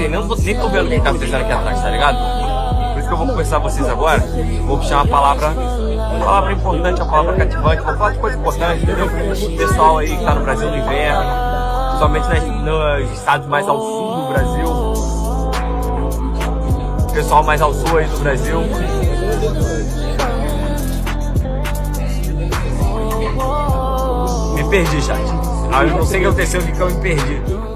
sei, nem tô vendo o que tá acontecendo aqui atrás, tá ligado? Por isso que eu vou conversar com vocês agora. Vou puxar uma palavra importante, uma palavra cativante. Vou falar de coisa importante, entendeu? O pessoal aí que tá no Brasil no inverno, somente nos estados mais ao sul do Brasil. O pessoal mais ao sul aí do Brasil. Me perdi, chat. Eu não sei o que aconteceu, o que eu me perdi.